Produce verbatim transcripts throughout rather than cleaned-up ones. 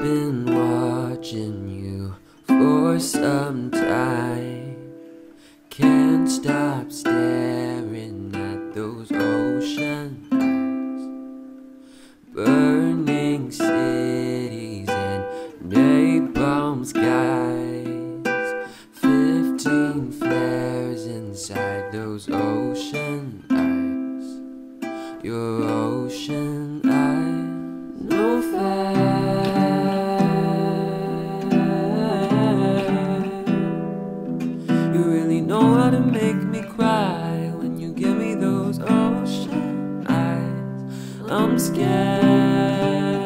been watching you for some time. Can't stop staring at those ocean eyes. Burning cities and napalm skies. Fifteen flares inside those ocean eyes. Your ocean eyes. No fair. You really know how to make me cry when you give me those ocean eyes. I'm scared.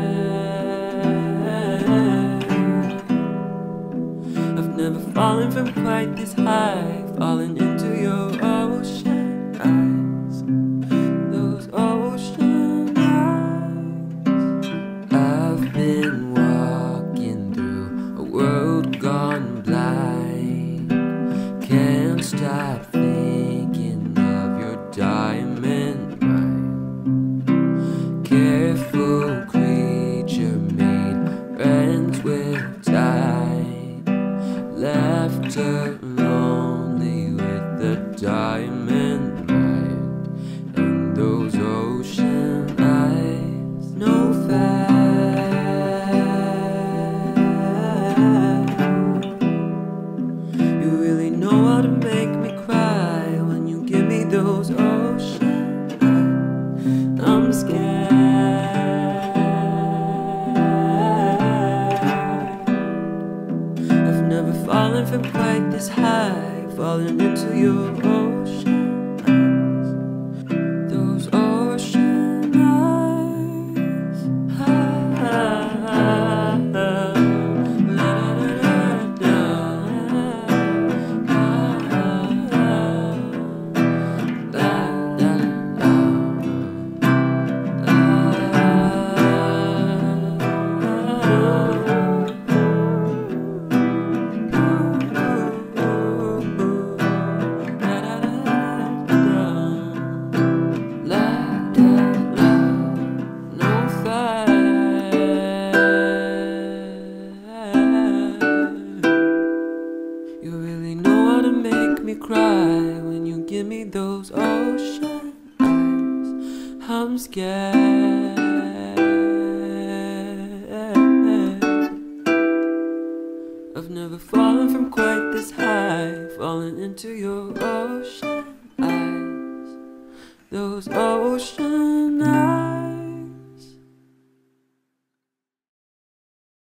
I've never fallen from quite this high, falling into your ocean eyes. Those ocean eyes. I've been walking through a world gone blind. Can't stop thinking of your diamond mind. Careful creature made friends with time. Left her lonely with the diamond mind and those ocean eyes. No fair. You really know how to make me cry when you give me those ocean eyes. I'm scared. I've never fallen from quite this high, falling into your ocean eyes. Those ocean eyes. Ah, ah, ah, ah. La, da, da, da. Ah, ah, ah. La, da, da. Ah, you really know how to make me cry when you give me those ocean eyes. I'm scared. I've never fallen from quite this high, falling into your ocean eyes. Those